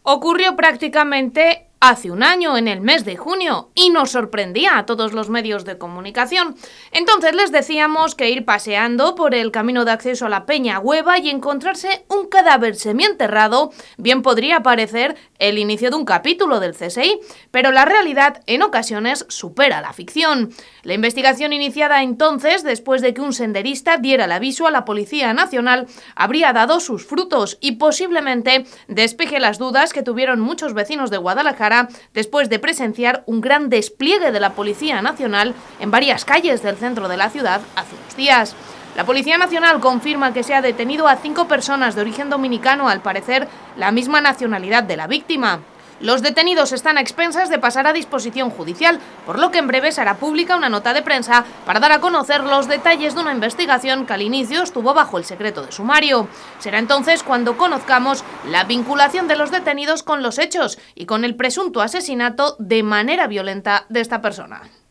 Ocurrió prácticamente hace un año, en el mes de junio, y nos sorprendía a todos los medios de comunicación. Entonces les decíamos que ir paseando por el camino de acceso a la Peña Hueva y encontrarse un cadáver semienterrado bien podría parecer el inicio de un capítulo del CSI, pero la realidad en ocasiones supera la ficción. La investigación iniciada entonces, después de que un senderista diera el aviso a la Policía Nacional, habría dado sus frutos y posiblemente despeje las dudas que tuvieron muchos vecinos de Guadalajara después de presenciar un gran despliegue de la Policía Nacional en varias calles del centro de la ciudad hace unos días. La Policía Nacional confirma que se ha detenido a 5 personas de origen dominicano, al parecer la misma nacionalidad de la víctima. Los detenidos están a expensas de pasar a disposición judicial, por lo que en breve se hará pública una nota de prensa para dar a conocer los detalles de una investigación que al inicio estuvo bajo el secreto de sumario. Será entonces cuando conozcamos la vinculación de los detenidos con los hechos y con el presunto asesinato de manera violenta de esta persona.